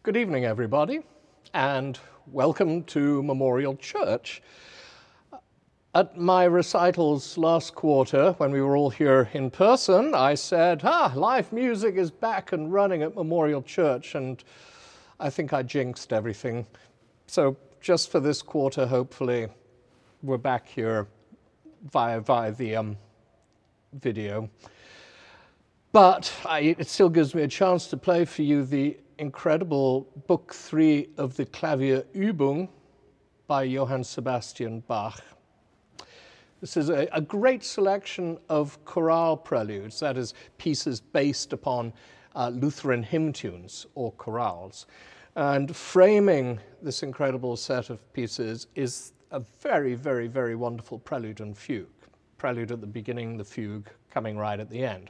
Good evening, everybody, and welcome to Memorial Church. At my recitals last quarter, when we were all here in person, I said, live music is back and running at Memorial Church, and I think I jinxed everything. So just for this quarter, hopefully, we're back here via the video. But it still gives me a chance to play for you the incredible Book 3 of the Klavierübung by Johann Sebastian Bach. This is a great selection of chorale preludes, that is, pieces based upon Lutheran hymn tunes or chorales. And framing this incredible set of pieces is a very, very, very wonderful prelude and fugue. Prelude at the beginning, the fugue coming right at the end.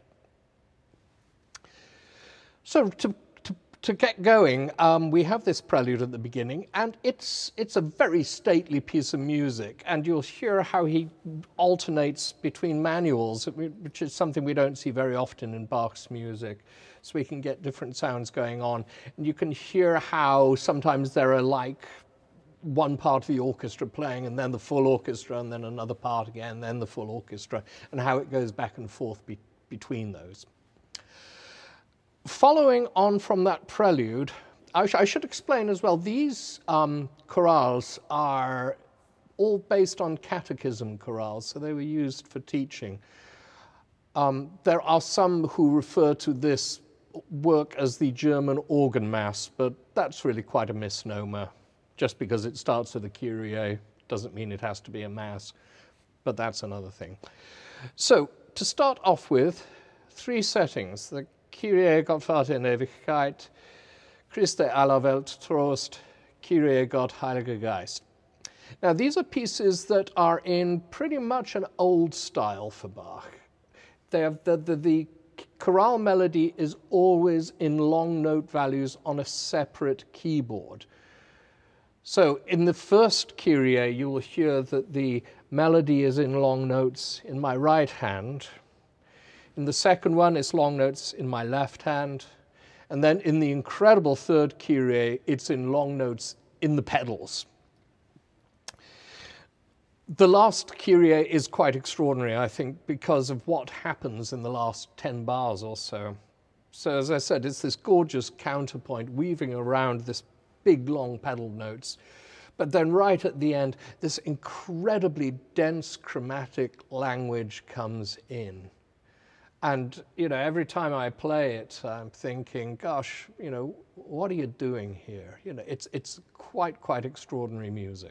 So to get going, we have this prelude at the beginning, and it's a very stately piece of music, and you'll hear how he alternates between manuals, which is something we don't see very often in Bach's music. So we can get different sounds going on, and you can hear how sometimes there are like one part of the orchestra playing, and then the full orchestra, and then another part again, then the full orchestra, and how it goes back and forth between those. Following on from that prelude, I should explain as well, these chorales are all based on catechism chorales, so they were used for teaching. There are some who refer to this work as the German organ mass, but that's really quite a misnomer. Just because it starts with a Kyrie doesn't mean it has to be a mass, but that's another thing. So, to start off with, three settings: the Kyrie Gott Vater in Ewigkeit, Christe aller Welt Trost, Kyrie Gott Heiliger Geist. Now, these are pieces that are in pretty much an old style for Bach. They have the chorale melody is always in long note values on a separate keyboard. So in the first Kyrie, you will hear that the melody is in long notes in my right hand. In the second one, it's long notes in my left hand. And then in the incredible third Kyrie, it's in long notes in the pedals. The last Kyrie is quite extraordinary, I think, because of what happens in the last 10 bars or so. So as I said, it's this gorgeous counterpoint weaving around this big, long pedal notes. But then right at the end, this incredibly dense chromatic language comes in. And, every time I play it, I'm thinking, gosh, what are you doing here? It's quite extraordinary music.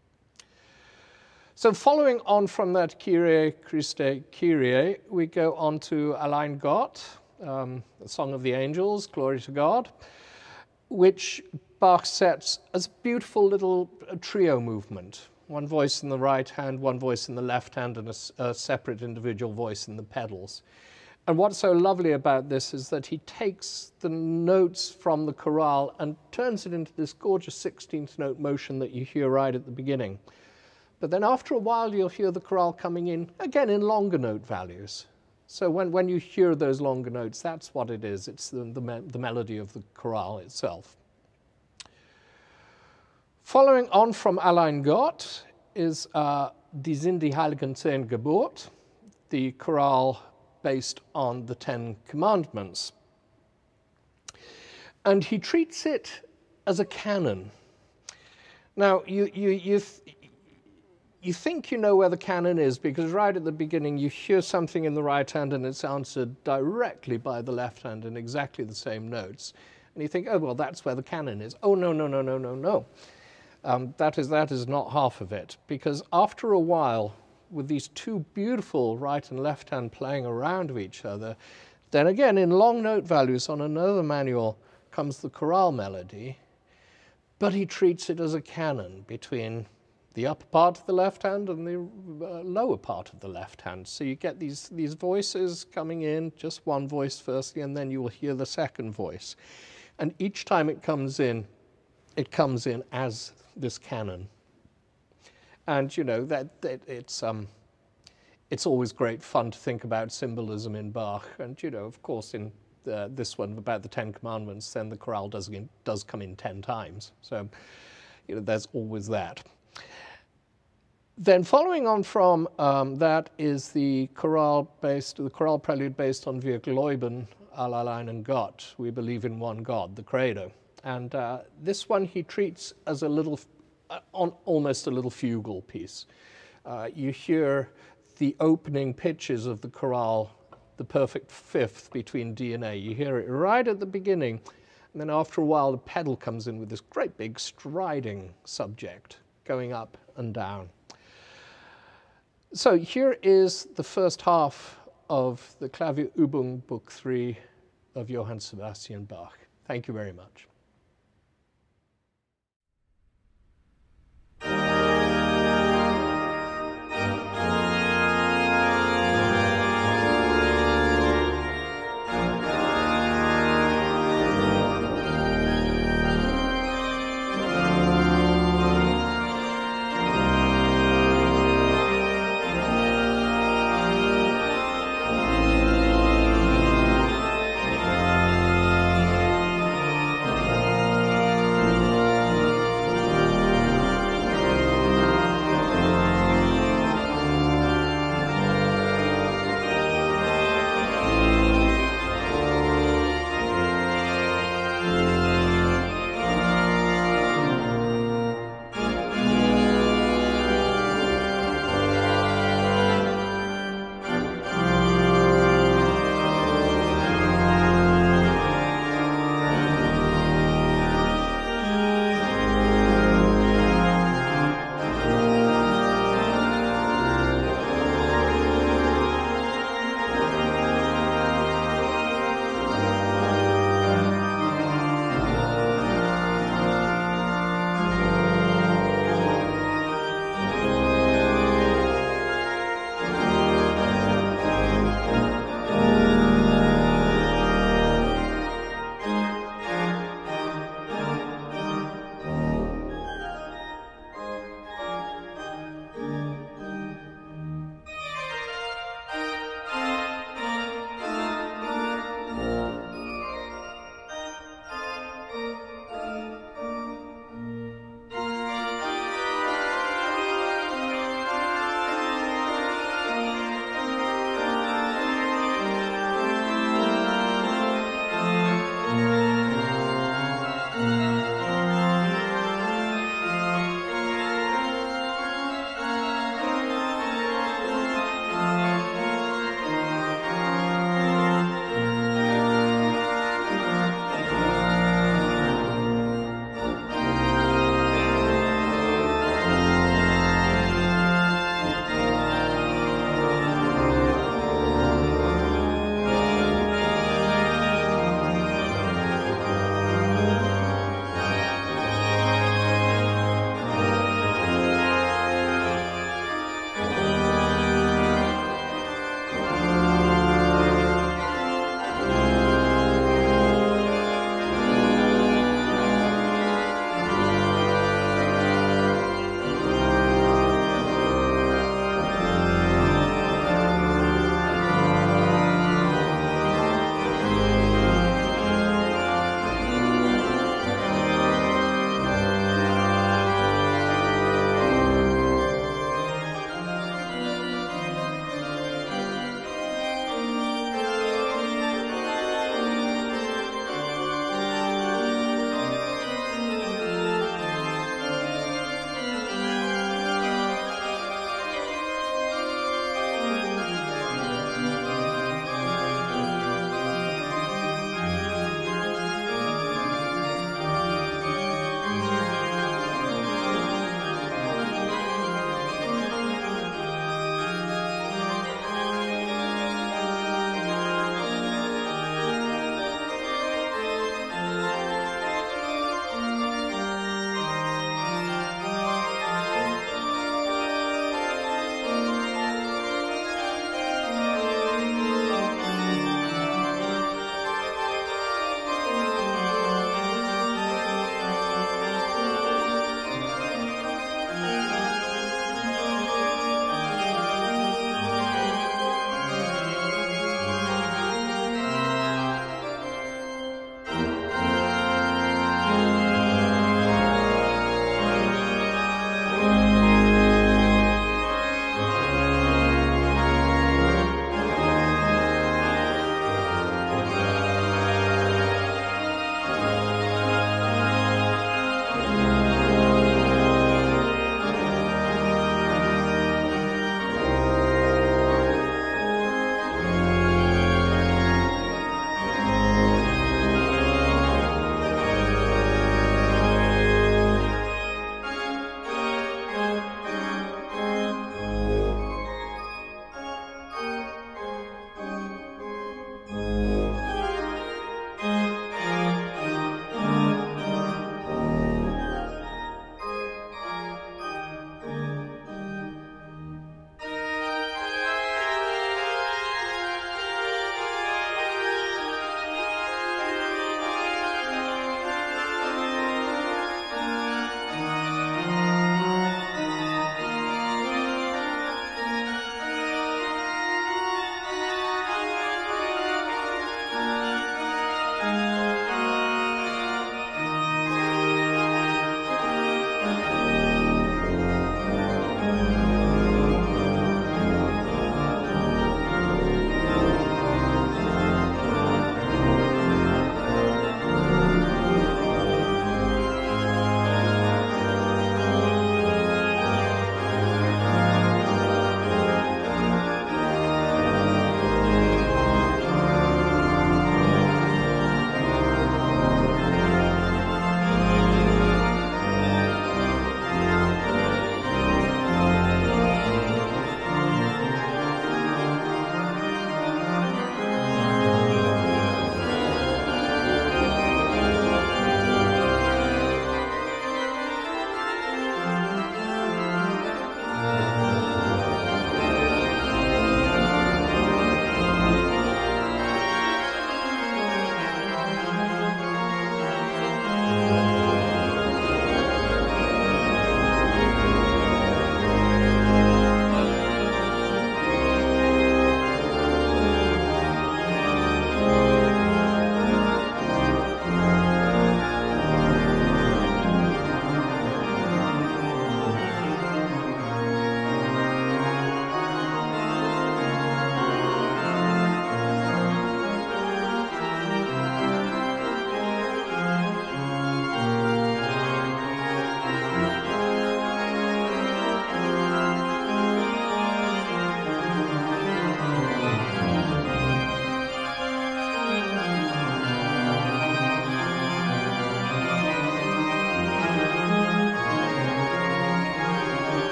So following on from that Kyrie, Christe, Kyrie, we go on to Allein Gott, the Song of the Angels, Glory to God, which Bach sets as a beautiful little trio movement. One voice in the right hand, one voice in the left hand, and a separate individual voice in the pedals. And what's so lovely about this is that he takes the notes from the chorale and turns it into this gorgeous 16th note motion that you hear right at the beginning. But then after a while, you'll hear the chorale coming in, again, in longer note values. So when you hear those longer notes, that's what it is. It's the melody of the chorale itself. Following on from Allein Gott is Die sind die Heiligen 10 Gebot, the chorale based on the 10 Commandments. And he treats it as a canon. Now, you think you know where the canon is, because right at the beginning you hear something in the right hand and it's answered directly by the left hand in exactly the same notes. And you think, oh, well, that's where the canon is. Oh, no. That is not half of it, because after a while, with these two beautiful right and left hand playing around with each other, then again in long note values on another manual comes the chorale melody, but he treats it as a canon between the upper part of the left hand and the lower part of the left hand. So you get these voices coming in, just one voice firstly, and then you will hear the second voice. And each time it comes in as this canon. And it's always great fun to think about symbolism in Bach. And of course, in this one about the Ten Commandments, then the chorale does come in 10 times. So, you know, there's always that. Then following on from that is the chorale prelude based on Wir glauben allein Gott. We believe in one God, the Credo. And this one he treats as a little, almost a little fugal piece. You hear the opening pitches of the chorale, the perfect fifth between D and A. You hear it right at the beginning, and then after a while the pedal comes in with this great big striding subject going up and down. So here is the first half of the Klavierübung Book 3 of Johann Sebastian Bach. Thank you very much.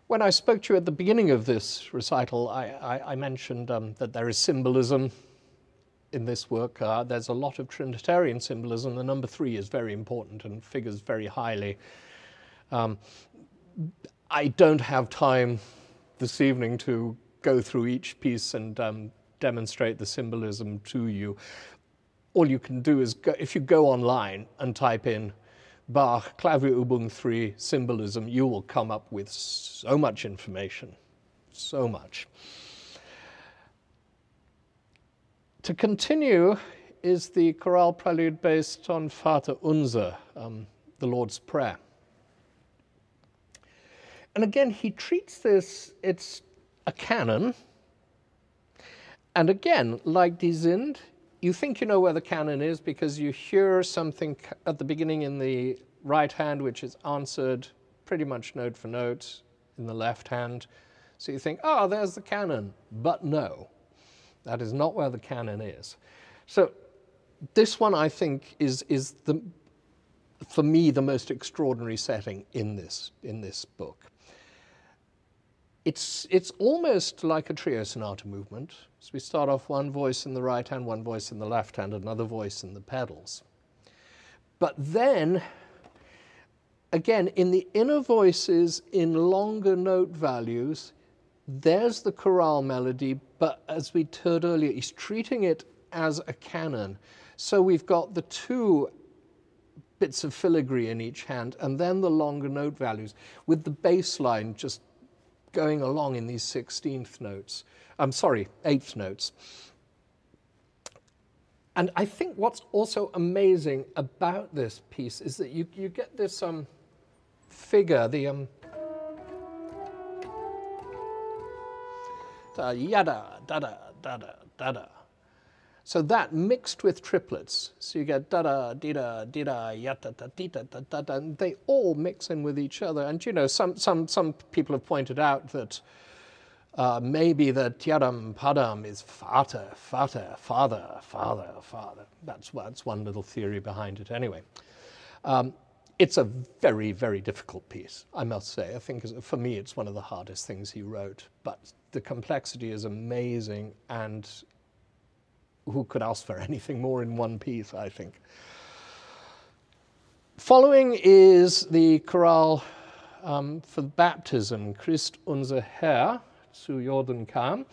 When I spoke to you at the beginning of this recital, I mentioned that there is symbolism in this work. There's a lot of Trinitarian symbolism. The number 3 is very important and figures very highly. I don't have time this evening to go through each piece and demonstrate the symbolism to you. All you can do is, if you go online and type in Bach, Klavierübung III, symbolism, you will come up with so much information, so much. To continue is the chorale prelude based on Vater Unser, the Lord's Prayer. And again, he treats this, it's a canon. And again, like Die Sind, you think you know where the canon is because you hear something at the beginning in the right hand, which is answered pretty much note for note in the left hand. So you think, oh, there's the canon. But no, that is not where the canon is. So this one, I think, is for me, the most extraordinary setting in this book. It's almost like a trio sonata movement. So we start off one voice in the right hand, one voice in the left hand, another voice in the pedals. But then, again, in the inner voices, in longer note values, there's the chorale melody, but as we heard earlier, he's treating it as a canon. So we've got the 2 bits of filigree in each hand, and then the longer note values, with the bass line just going along in these 16th notes. I'm sorry, 8th notes. And I think what's also amazing about this piece is that you get this figure, the yada, da-da, da-da, da-da. So that mixed with triplets. So you get da-da, di-da, di-da, yada, da, di-da, da, da, and they all mix in with each other. And you know, some people have pointed out that maybe the yadam padam is Vater, Vater, Father, Father, Father. That's one little theory behind it anyway. It's a very, very difficult piece, I must say. I think for me it's one of the hardest things he wrote. But the complexity is amazing, and who could ask for anything more in one piece, I think. Following is the chorale for baptism, Christ unser Herr zu Jordan kam,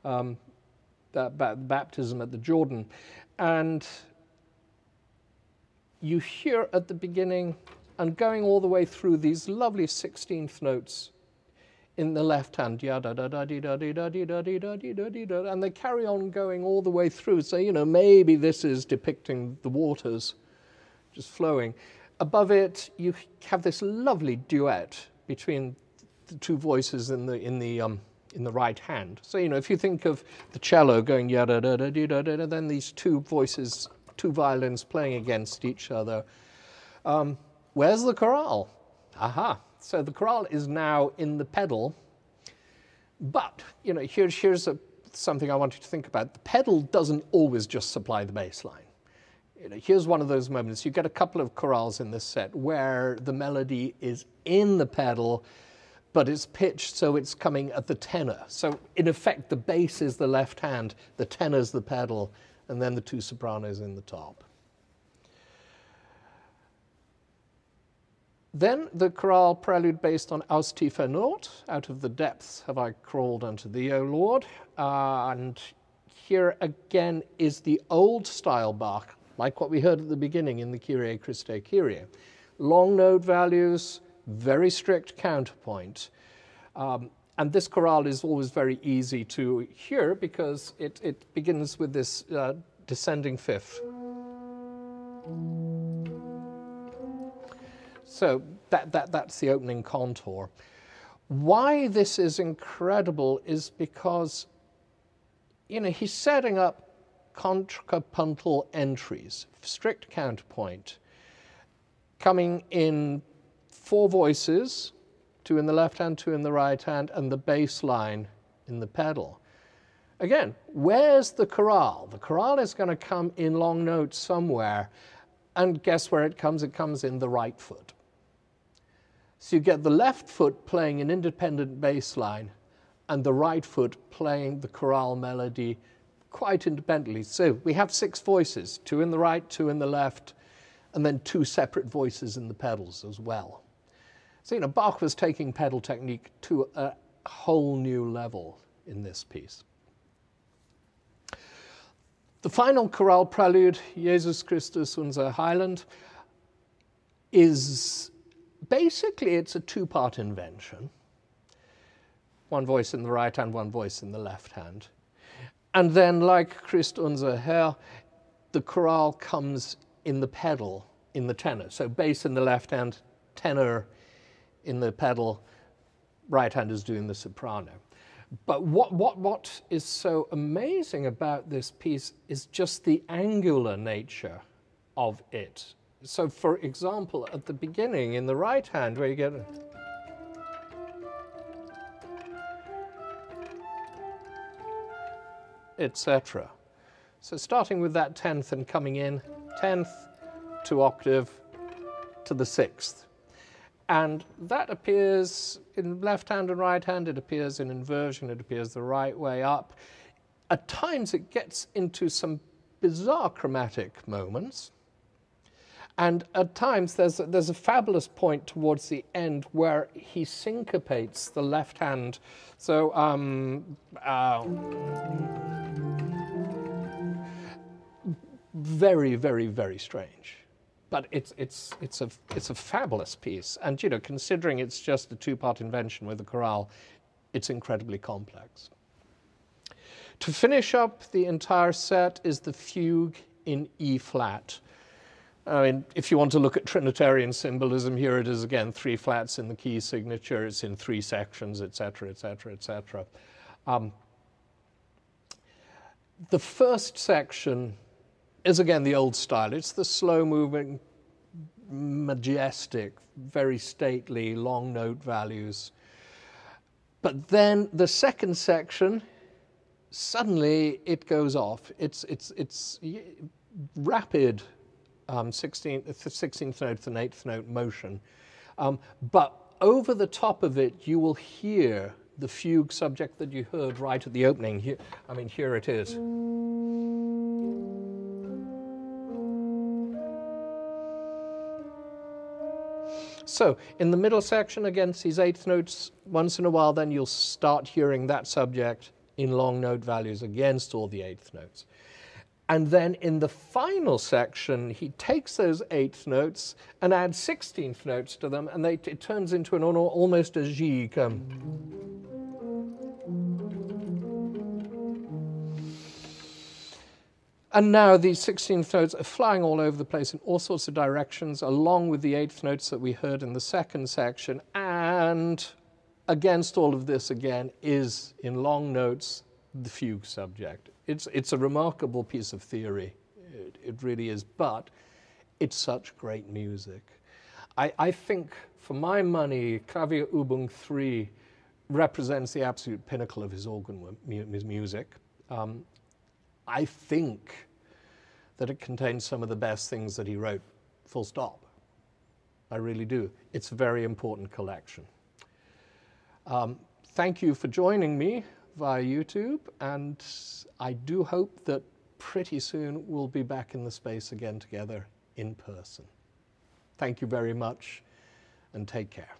baptism at the Jordan. And you hear at the beginning and going all the way through these lovely 16th notes in the left hand, and they carry on going all the way through. So, you know, maybe this is depicting the waters just flowing. Above it, you have this lovely duet between the 2 voices in the right hand. So, you know, if you think of the cello going then these 2 voices, 2 violins playing against each other. Where's the chorale? Aha. So the chorale is now in the pedal, but, you know, here's something I want you to think about. The pedal doesn't always just supply the bass line. You know, here's one of those moments. You get a couple of chorales in this set where the melody is in the pedal, but it's pitched so it's coming at the tenor. So in effect, the bass is the left hand, the tenor's the pedal, and then the 2 sopranos in the top. Then the chorale prelude based on Aus tiefer Not, out of the depths have I crawled unto thee, O Lord. And here again is the old style Bach, like what we heard at the beginning in the Kyrie Christe Kyrie. Long note values, very strict counterpoint. And this chorale is always very easy to hear because it begins with this descending fifth. So that's the opening contour. Why this is incredible is because, you know, he's setting up contrapuntal entries, strict counterpoint, coming in 4 voices, 2 in the left hand, 2 in the right hand, and the bass line in the pedal. Again, where's the chorale? The chorale is going to come in long notes somewhere, and guess where it comes? It comes in the right foot. So you get the left foot playing an independent bass line and the right foot playing the chorale melody quite independently. So we have 6 voices, 2 in the right, 2 in the left, and then 2 separate voices in the pedals as well. So, you know, Bach was taking pedal technique to a whole new level in this piece. The final chorale prelude, Jesus Christus unser Heiland, is basically, it's a 2-part invention. 1 voice in the right hand, 1 voice in the left hand. And then, like Christ unser Herr, the chorale comes in the pedal, in the tenor. So bass in the left hand, tenor in the pedal, right hand is doing the soprano. But what is so amazing about this piece is just the angular nature of it. So, for example, at the beginning, in the right hand, where you get etc. So starting with that 10th and coming in 10th to octave to the 6th. And that appears in left hand and right hand, it appears in inversion, it appears the right way up. At times it gets into some bizarre chromatic moments. And at times there's a fabulous point towards the end where he syncopates the left hand. So very, very, very strange. But it's a fabulous piece. And, you know, considering it's just a 2-part invention with a chorale, it's incredibly complex. To finish up the entire set is the fugue in E flat. I mean, if you want to look at Trinitarian symbolism, here it is again, 3 flats in the key signature, it's in 3 sections, etc., etc., etc. The first section is again the old style. It's the slow-moving, majestic, very stately, long note values. But then the second section, suddenly it goes off. It's rapid 16th note and 8th note motion. But over the top of it, you will hear the fugue subject that you heard right at the opening. Here, I mean, here it is. So in the middle section, against these 8th notes, once in a while, then you'll start hearing that subject in long note values against all the 8th notes. And then in the final section, he takes those 8th notes and adds 16th notes to them, and it turns into an almost a gigue. And now these 16th notes are flying all over the place in all sorts of directions, along with the 8th notes that we heard in the second section. And against all of this, again, is, in long notes, the fugue subject. It's a remarkable piece of theory. It really is. But it's such great music. I think, for my money, Klavierübung III represents the absolute pinnacle of his organ music. I think that it contains some of the best things that he wrote, full stop. I really do. It's a very important collection. Thank you for joining me via YouTube, and I do hope that pretty soon we'll be back in the space again together in person. Thank you very much, and take care.